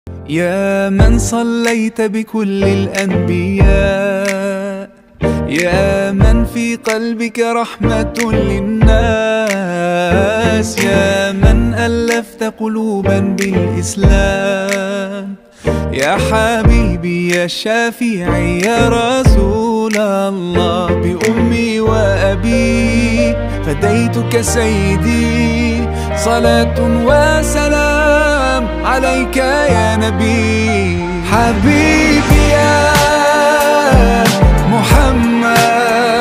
يا من صليت بكل الأنبياء، يا من في قلبك رحمة للناس، يا من ألفت قلوبا بالإسلام، يا حبيبي يا شافعي يا رسول الله، بأمي وأبي فديتك سيدي، صلاة وسلام عليك يا نبي. حبيبي يا محمد